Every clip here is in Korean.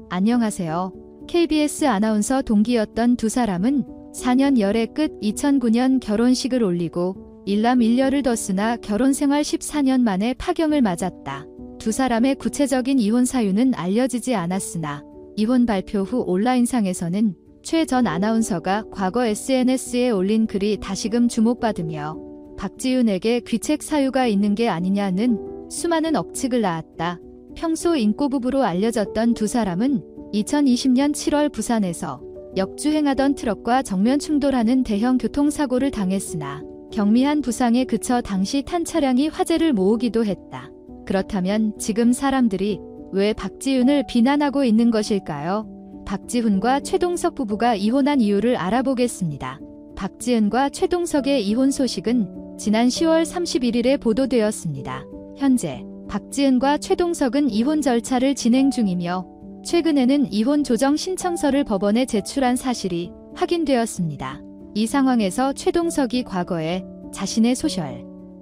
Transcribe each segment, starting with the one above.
안녕하세요. KBS 아나운서 동기였던 두 사람은 4년 열애 끝 2009년 결혼식을 올리고 일남 일녀를 뒀으나 결혼생활 14년 만에 파경을 맞았다. 두 사람의 구체적인 이혼 사유는 알려지지 않았으나 이혼 발표 후 온라인상에서는 최 전 아나운서가 과거 SNS에 올린 글이 다시금 주목받으며 박지훈에게 귀책 사유가 있는 게 아니냐는 수많은 억측을 낳았다. 평소 인꼬부부로 알려졌던 두 사람은 2020년 7월 부산에서 역주행하던 트럭과 정면 충돌하는 대형 교통사고를 당했으나 경미한 부상에 그쳐 당시 탄 차량이 화제를 모으기도 했다. 그렇다면 지금 사람들이 왜 박지훈을 비난하고 있는 것일까요? 박지훈과 최동석 부부가 이혼한 이유를 알아보겠습니다. 박지훈과 최동석의 이혼 소식은 지난 10월 31일에 보도되었습니다. 현재 박지훈과 최동석은 이혼 절차를 진행 중이며 최근에는 이혼 조정 신청서를 법원에 제출한 사실이 확인되었습니다. 이 상황에서 최동석이 과거에 자신의 소셜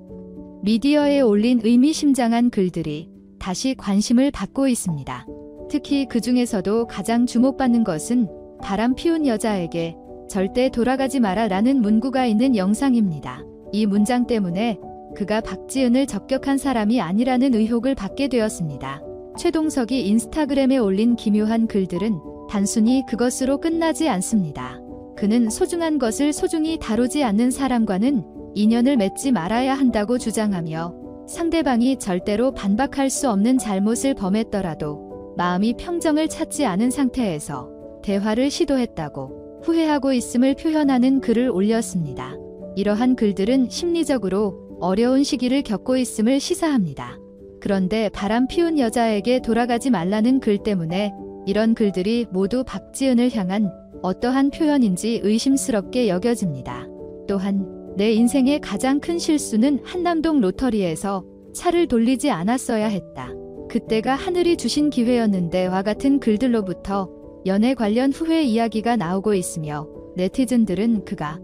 미디어에 올린 의미심장한 글들이 다시 관심을 받고 있습니다. 특히 그 중에서도 가장 주목받는 것은 바람 피운 여자에게 절대 돌아가지 마라 라는 문구가 있는 영상입니다. 이 문장 때문에 그가 박지훈을 적격한 사람이 아니라는 의혹을 받게 되었습니다. 최동석이 인스타그램에 올린 기묘한 글들은 단순히 그것으로 끝나지 않습니다. 그는 소중한 것을 소중히 다루지 않는 사람과는 인연을 맺지 말아야 한다고 주장하며 상대방이 절대로 반박할 수 없는 잘못을 범했더라도 마음이 평정을 찾지 않은 상태에서 대화를 시도했다고 후회하고 있음을 표현하는 글을 올렸습니다. 이러한 글들은 심리적으로 어려운 시기를 겪고 있음을 시사합니다. 그런데 바람 피운 여자에게 돌아가지 말라는 글 때문에 이런 글들이 모두 박지훈을 향한 어떠한 표현인지 의심스럽게 여겨집니다. 또한 내 인생의 가장 큰 실수는 한남동 로터리에서 차를 돌리지 않았어야 했다. 그때가 하늘이 주신 기회였는데와 같은 글들로부터 연애 관련 후회 이야기가 나오고 있으며 네티즌들은 그가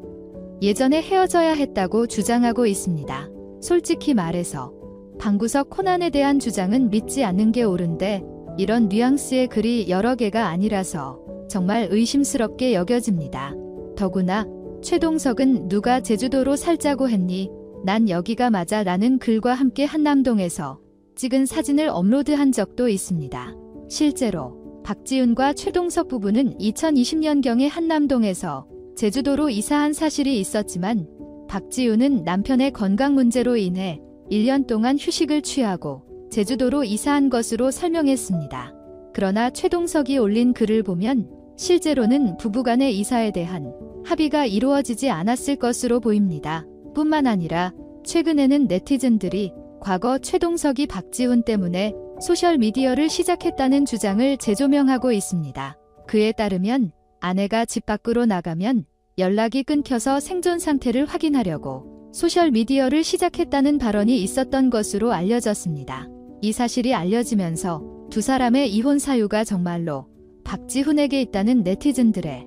예전에 헤어져야 했다고 주장하고 있습니다. 솔직히 말해서 방구석 코난에 대한 주장은 믿지 않는 게 옳은데 이런 뉘앙스의 글이 여러 개가 아니라서 정말 의심스럽게 여겨집니다. 더구나 최동석은 누가 제주도로 살자고 했니? 난 여기가 맞아 라는 글과 함께 한남동에서 찍은 사진을 업로드한 적도 있습니다. 실제로 박지훈과 최동석 부부는 2020년경에 한남동에서 제주도로 이사한 사실이 있었지만 박지훈은 남편의 건강 문제로 인해 1년 동안 휴식을 취하고 제주도로 이사한 것으로 설명했습니다. 그러나 최동석이 올린 글을 보면 실제로는 부부간의 이사에 대한 합의가 이루어지지 않았을 것으로 보입니다. 뿐만 아니라 최근에는 네티즌들이 과거 최동석이 박지훈 때문에 소셜미디어를 시작했다는 주장을 재조명하고 있습니다. 그에 따르면 아내가 집 밖으로 나가면 연락이 끊겨서 생존 상태를 확인하려고 소셜미디어를 시작했다는 발언이 있었던 것으로 알려졌습니다. 이 사실이 알려지면서 두 사람의 이혼 사유가 정말로 박지훈에게 있다는 네티즌들의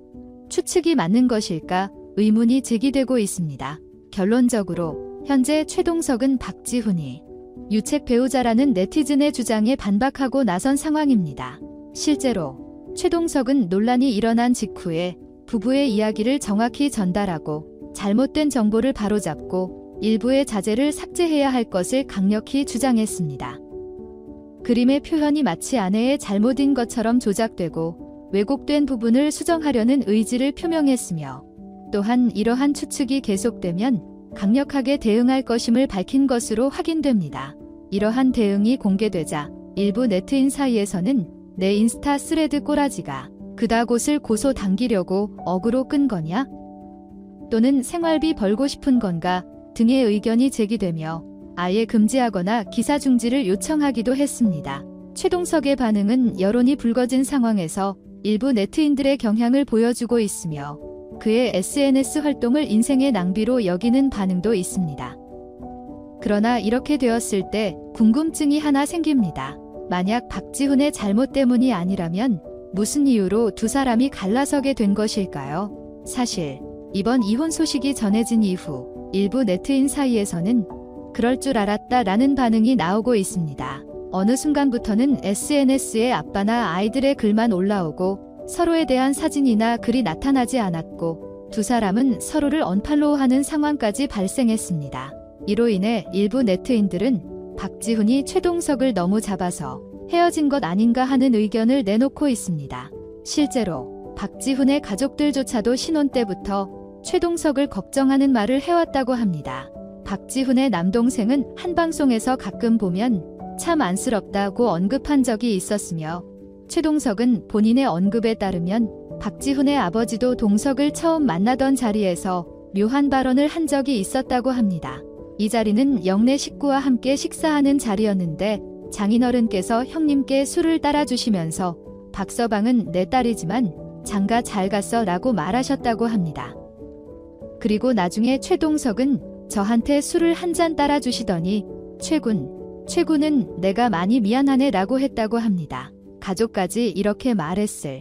추측이 맞는 것일까 의문이 제기되고 있습니다. 결론적으로 현재 최동석은 박지훈이 유책 배우자라는 네티즌의 주장에 반박하고 나선 상황입니다. 실제로 최동석은 논란이 일어난 직후에 부부의 이야기를 정확히 전달하고 잘못된 정보를 바로잡고 일부의 자제를 삭제해야 할 것을 강력히 주장했습니다. 그림의 표현이 마치 아내의 잘못인 것처럼 조작되고 왜곡된 부분을 수정하려는 의지를 표명했으며 또한 이러한 추측이 계속되면 강력하게 대응할 것임을 밝힌 것으로 확인됩니다. 이러한 대응이 공개되자 일부 네트인 사이에서는 내 인스타 스레드 꼬라지가 그다곳을 고소 당기려고 어그로 끈 거냐? 또는 생활비 벌고 싶은 건가? 등의 의견이 제기되며 아예 금지하거나 기사 중지를 요청하기도 했습니다. 최동석의 반응은 여론이 불거진 상황에서 일부 네트인들의 경향을 보여주고 있으며 그의 SNS 활동을 인생의 낭비로 여기는 반응도 있습니다. 그러나 이렇게 되었을 때 궁금증이 하나 생깁니다. 만약 박지훈의 잘못 때문이 아니라면 무슨 이유로 두 사람이 갈라서게 된 것일까요? 사실 이번 이혼 소식이 전해진 이후 일부 네트인 사이에서는 그럴 줄 알았다 라는 반응이 나오고 있습니다. 어느 순간부터는 SNS에 아빠나 아이들의 글만 올라오고 서로에 대한 사진이나 글이 나타나지 않았고 두 사람은 서로를 언팔로우하는 상황까지 발생했습니다. 이로 인해 일부 네티즌들은 박지훈이 최동석을 너무 잡아서 헤어진 것 아닌가 하는 의견을 내놓고 있습니다. 실제로 박지훈의 가족들조차도 신혼 때부터 최동석을 걱정하는 말을 해왔다고 합니다. 박지훈의 남동생은 한 방송에서 가끔 보면 참 안쓰럽다고 언급한 적이 있었으며 최동석은 본인의 언급에 따르면 박지훈의 아버지도 동석을 처음 만나던 자리에서 묘한 발언을 한 적이 있었다고 합니다. 이 자리는 영내 식구와 함께 식사하는 자리였는데 장인어른께서 형님께 술을 따라주시면서 박서방은 내 딸이지만 장가 잘 갔어 라고 말하셨다고 합니다. 그리고 나중에 최동석은 저한테 술을 한 잔 따라주시더니 최군은 내가 많이 미안하네 라고 했다고 합니다. 가족까지 이렇게 말했을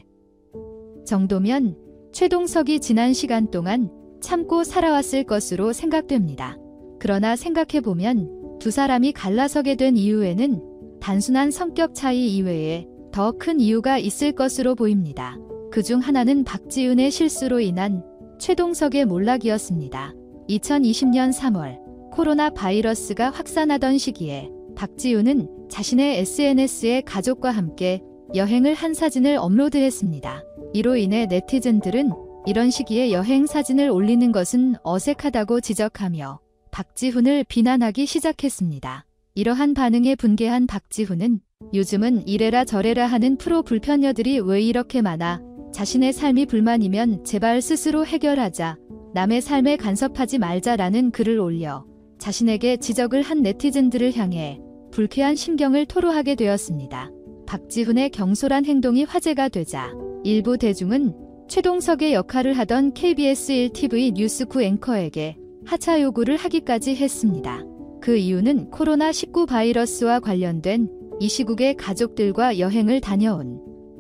정도면 최동석이 지난 시간 동안 참고 살아왔을 것으로 생각됩니다. 그러나 생각해보면 두 사람이 갈라서게 된 이유에는 단순한 성격 차이 이외에 더 큰 이유가 있을 것으로 보입니다. 그중 하나는 박지훈의 실수로 인한 최동석의 몰락이었습니다. 2020년 3월 코로나 바이러스가 확산하던 시기에 박지훈은 자신의 SNS에 가족과 함께 여행을 한 사진을 업로드했습니다. 이로 인해 네티즌들은 이런 시기에 여행 사진을 올리는 것은 어색하다고 지적하며 박지훈을 비난하기 시작했습니다. 이러한 반응에 분개한 박지훈은 요즘은 이래라 저래라 하는 프로 불편녀들이 왜 이렇게 많아? 자신의 삶이 불만이면 제발 스스로 해결하자. 남의 삶에 간섭하지 말자라는 글을 올려 자신에게 지적을 한 네티즌들을 향해 불쾌한 심경을 토로하게 되었습니다. 박지훈의 경솔한 행동이 화제가 되자 일부 대중은 최동석의 역할을 하던 KBS 1TV 뉴스9 앵커에게 하차 요구를 하기까지 했습니다. 그 이유는 코로나19 바이러스와 관련된 이 시국에 가족들과 여행을 다녀온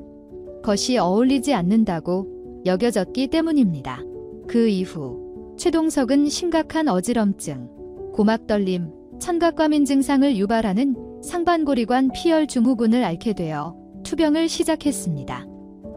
것이 어울리지 않는다고 여겨졌기 때문입니다. 그 이후 최동석은 심각한 어지럼증, 고막떨림, 천각과민 증상을 유발하는 상반고리관 피열 증후군을 앓게 되어 투병을 시작했습니다.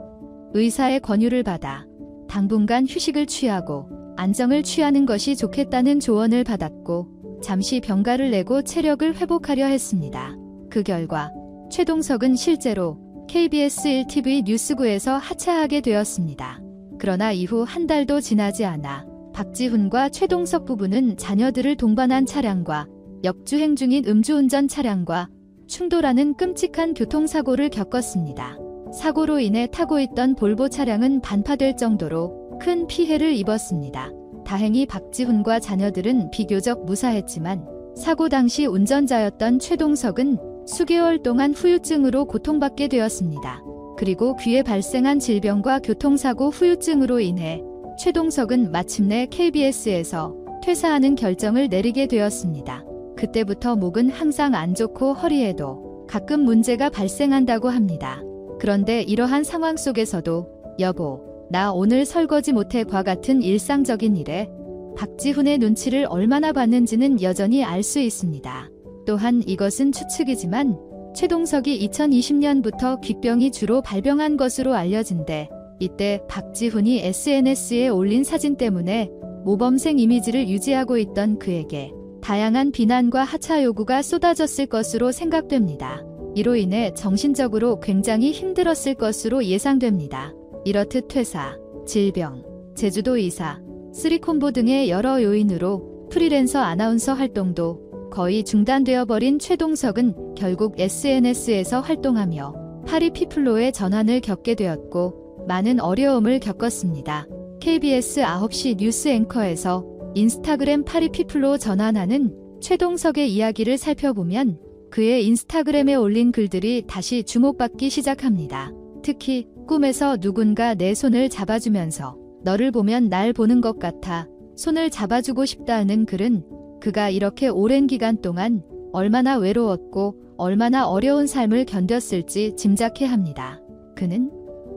의사의 권유를 받아 당분간 휴식을 취하고 안정을 취하는 것이 좋겠다는 조언을 받았고 잠시 병가를 내고 체력을 회복하려 했습니다. 그 결과 최동석은 실제로 KBS 1TV 뉴스9에서 하차하게 되었습니다. 그러나 이후 한 달도 지나지 않아 박지훈과 최동석 부부는 자녀들을 동반한 차량과 역주행 중인 음주운전 차량과 충돌하는 끔찍한 교통사고를 겪었습니다. 사고로 인해 타고 있던 볼보 차량은 반파될 정도로 큰 피해를 입었습니다. 다행히 박지훈과 자녀들은 비교적 무사했지만 사고 당시 운전자였던 최동석은 수개월 동안 후유증으로 고통받게 되었습니다. 그리고 귀에 발생한 질병과 교통사고 후유증으로 인해 최동석은 마침내 KBS에서 퇴사하는 결정을 내리게 되었습니다. 그때부터 목은 항상 안 좋고 허리에도 가끔 문제가 발생한다고 합니다. 그런데 이러한 상황 속에서도 여보, 나 오늘 설거지 못해과 같은 일상적인 일에 박지훈의 눈치를 얼마나 봤는지는 여전히 알 수 있습니다. 또한 이것은 추측이지만 최동석이 2020년부터 귓병이 주로 발병한 것으로 알려진데 이때 박지훈이 SNS에 올린 사진 때문에 모범생 이미지를 유지하고 있던 그에게 다양한 비난과 하차 요구가 쏟아졌을 것으로 생각됩니다. 이로 인해 정신적으로 굉장히 힘들었을 것으로 예상됩니다. 이렇듯 퇴사, 질병, 제주도 이사, 쓰리콤보 등의 여러 요인으로 프리랜서 아나운서 활동도 거의 중단되어 버린 최동석은 결국 SNS에서 활동하며 파리피플로의 전환을 겪게 되었고 많은 어려움을 겪었습니다. KBS 9시 뉴스 앵커에서 인스타그램 파리피플로 전환하는 최동석의 이야기를 살펴보면 그의 인스타그램에 올린 글들이 다시 주목받기 시작합니다. 특히 꿈에서 누군가 내 손을 잡아주면서 너를 보면 날 보는 것 같아 손을 잡아주고 싶다는 글은 그가 이렇게 오랜 기간 동안 얼마나 외로웠고 얼마나 어려운 삶을 견뎠을지 짐작해 합니다. 그는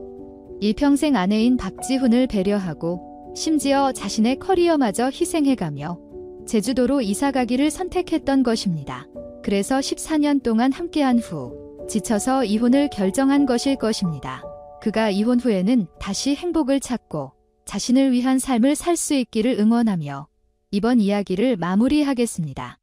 일평생 아내인 박지훈을 배려하고 심지어 자신의 커리어마저 희생해가며 제주도로 이사가기를 선택했던 것입니다. 그래서 14년 동안 함께한 후 지쳐서 이혼을 결정한 것일 것입니다. 그가 이혼 후에는 다시 행복을 찾고 자신을 위한 삶을 살 수 있기를 응원하며 이번 이야기를 마무리하겠습니다.